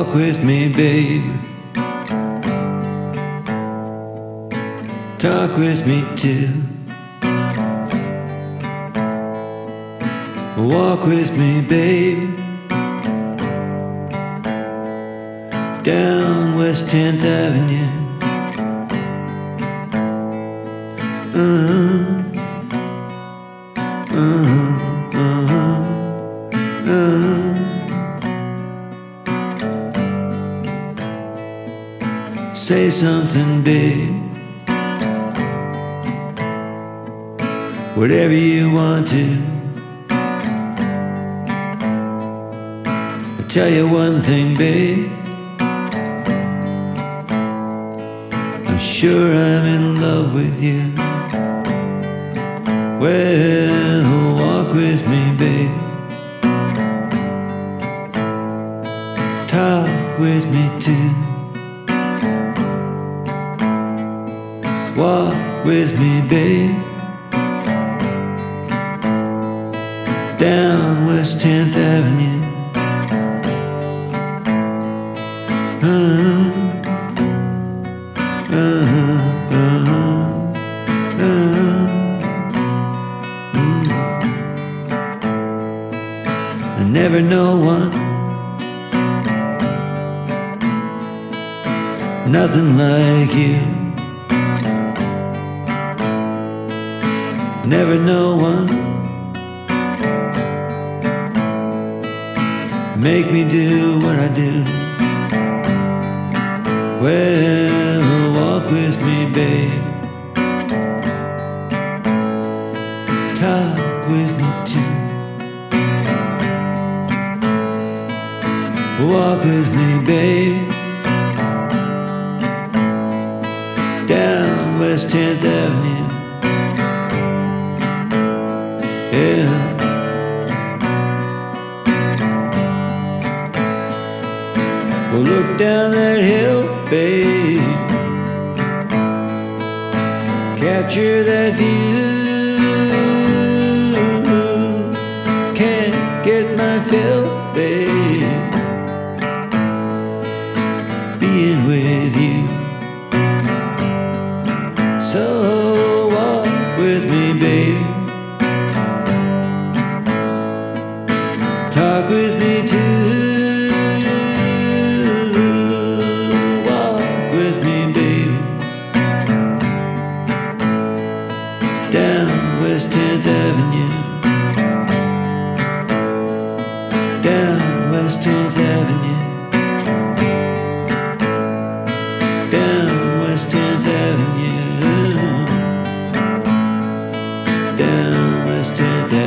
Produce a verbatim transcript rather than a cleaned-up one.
Walk with me, babe. Talk with me too. Walk with me, babe. Down West tenth Avenue. Uh-huh. Uh-huh. Uh-huh. Uh-huh. Say something, babe. Whatever you want to. I'll tell you one thing, babe. I'm sure I'm in love with you. Well, walk with me, babe. Talk with me too. Walk with me, babe. Down West tenth Avenue. Uh-huh. Uh-huh. Uh-huh. Uh-huh. Mm. I never know one, nothing like you. Never know one make me do what I do. Well, walk with me, babe. Talk with me too. Walk with me, babe. Down West tenth Avenue. Yeah. Well, look down that hill, babe. Capture that view. Can't get my fill, babe. Being with you. So walk with me, babe. Talk with me too. Down West tenth Avenue. Down West tenth Avenue. Down West tenth Avenue. Down West tenth Avenue.